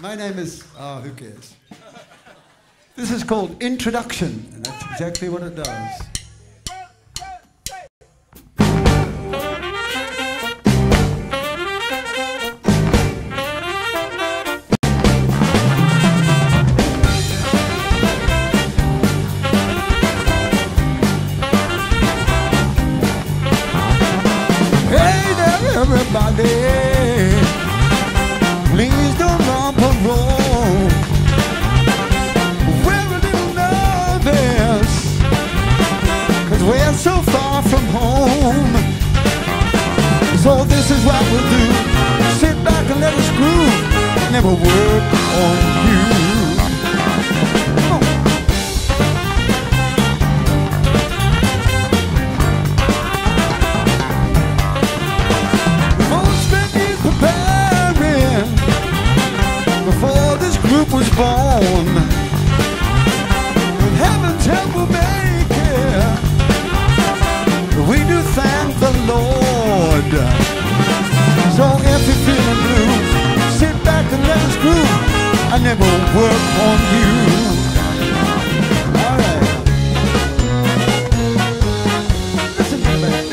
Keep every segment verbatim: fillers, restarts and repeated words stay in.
My name is, oh, who cares? This is called Introduction, and that's exactly what it does. Hey there, everybody, please don't run parole. We're a little nervous, cause we're so far from home. So this is what we'll do. Sit back and let us groove. Never work on you. Before this group was born, with heaven's help we'll make it. We do thank the Lord. So if you're feeling blue, sit back and let us groove. I never work on you. All right. Listen to me.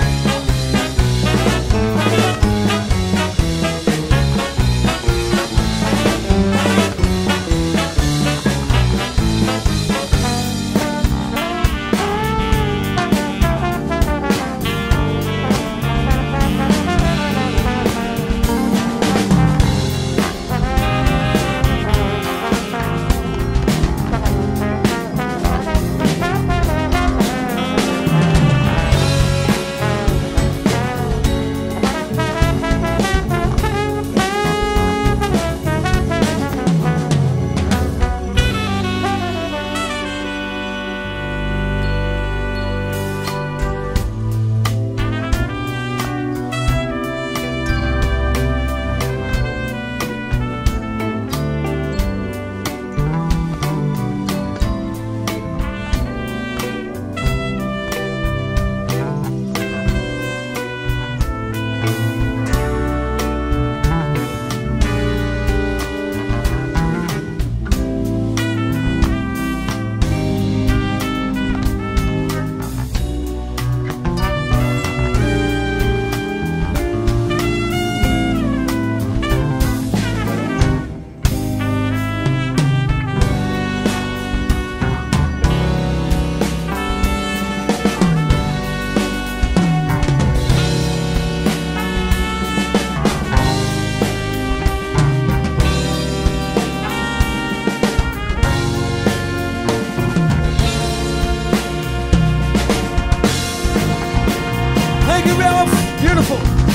Beautiful.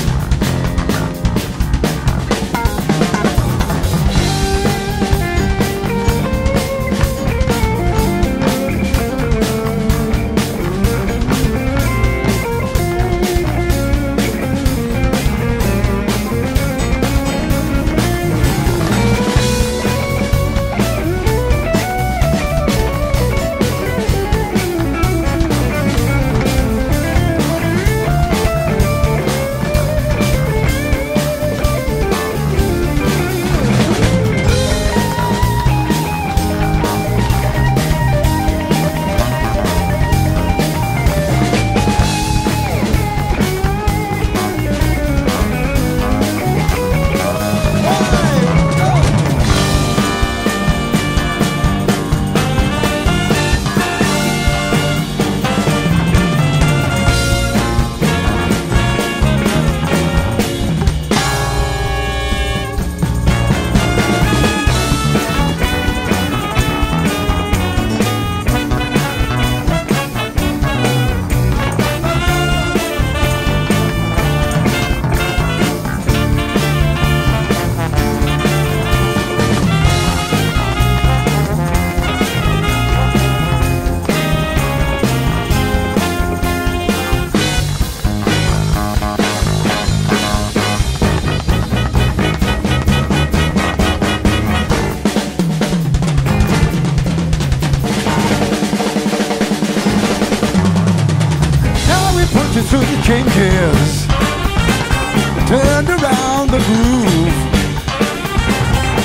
Through the changes, turned around the groove.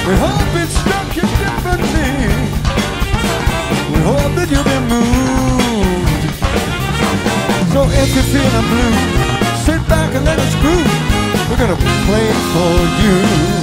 We hope it struck you differently. We hope that you've been moved. So if you're feeling blue, sit back and let us groove. We're gonna play for you.